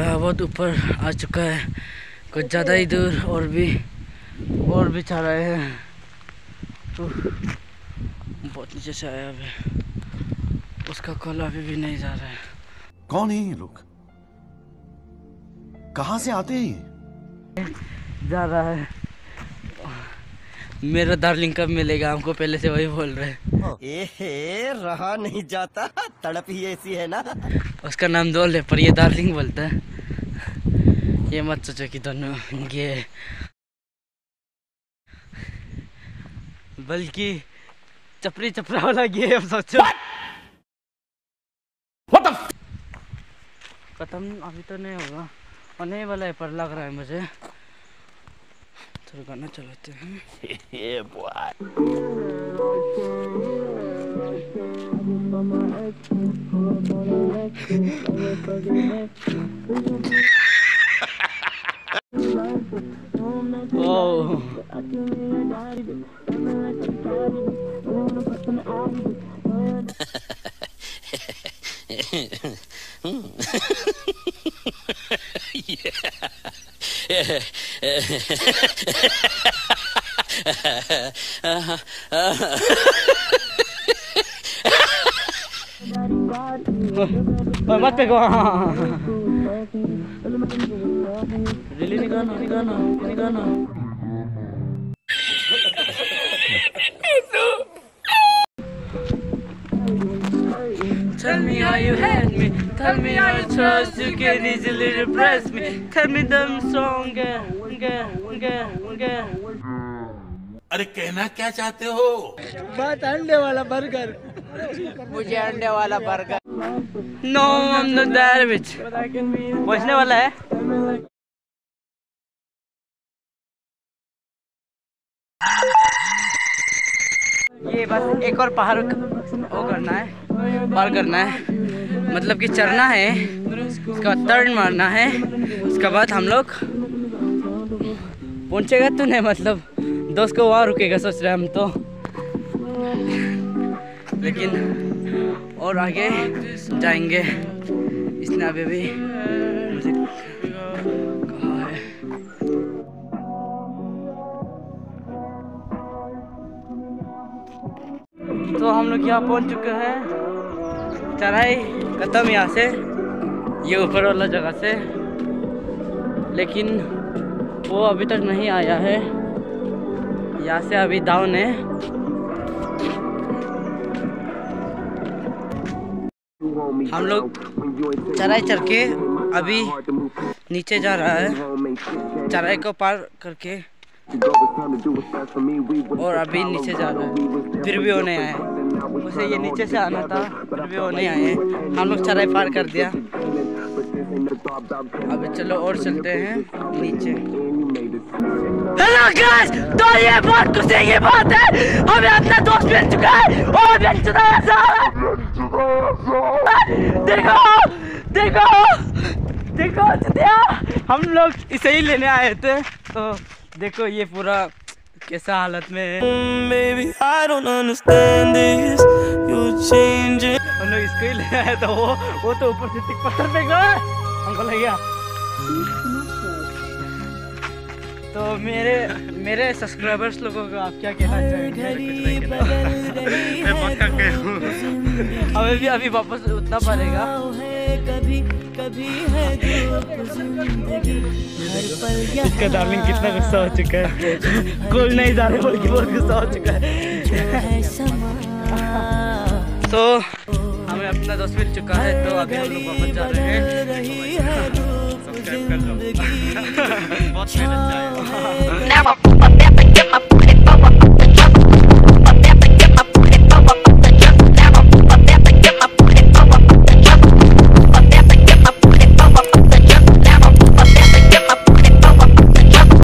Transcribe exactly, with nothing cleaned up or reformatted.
बहुत ऊपर आ चुका है, कुछ ज़्यादा ही दूर और भी और भी चढ़ रहे हैं। तो बहुत नीचे से आया अभी, उसका कॉल अभी भी नहीं जा रहा है। कौन है ये लोग, कहाँ से आते हैं? जा रहा है। मेरा डार्लिंग कब मिलेगा हमको, पहले से वही बोल रहे हैं। ए रहा नहीं जाता, तड़प ही ऐसी है ना। उसका नाम दोल है पर ये डार्लिंग बोलता है। ये मत सोचो कि दोनों ये, बल्कि चपरी चपरा वाला गेम सोचो। खत्म अभी तो नहीं होगा, होने वाला है पर लग रहा है मुझे। थोड़ा गाना चलाते हैं। ओह मत पे रिली नहीं गाना नहीं गाना नहीं गाना। Tell me how you had me, tell me how you trust, you can easily repress me, tell me them song, अरे कहना क्या चाहते हो? बात अंडे वाला बर्गर, मुझे अंडे वाला burger. No, I'm not that bitch। पहुंचने वाला है। ये बस एक और पहाड़ वो करना है, पार करना है, मतलब कि चढ़ना है, उसका बाद टर्न मारना है, उसके बाद हम लोग पहुंचेगा तो नहीं, मतलब दोस्त को वहाँ रुकेगा सोच रहे हम तो, लेकिन और आगे जाएंगे। इसने अभी भी मुझे कहा है। तो हम लोग यहाँ पहुँच चुके हैं, चढ़ाई खत्म यहाँ से, ये ऊपर वाला जगह से, लेकिन वो अभी तक नहीं आया है। यहाँ से अभी डाउन है। हम लोग चढ़ाई चढ़ के अभी नीचे जा रहा है, चढ़ाई को पार करके, और अभी नीचे जा रहा है, फिर भी वो नहीं आए। उसे ये नीचे से आना था, फिर भी वो नहीं आए। हम लोग चढ़ाई पार कर दिया। अभी चलो और चलते हैं नीचे। हेलो गाइस, तो ये बात कुछ ये बात है, हमें अपना दोस्त मिल चुका है और मिल चुका है सारा। देखो देखो देखो चुतिया, हम लोग इसे ही लेने आए थे, तो देखो ये पूरा कैसा हालत में है। Baby, I don't understand this. You changing. हम लोग इसको ही ले आए, तो वो वो तो ऊपर से टिक पत्थर पे गया, हमको लग गया। तो मेरे मेरे सब्सक्राइबर्स लोगों को आप क्या कहना चाहेंगे? मैं बहुत थक गया हूँ, हमें भी अभी वापस उठना पड़ेगा। कभी कभी है इसका डार्लिंग कितना गुस्सा हो चुका है, कोल नहीं जा रहे बल्कि बहुत गुस्सा हो चुका है। तो हमें अपना दोस्त मिल चुका है, तो अभी हम लोग वापस जा रहे हैं। सब्सक्राइब कर लो। बहुत मेहनत चाहिए।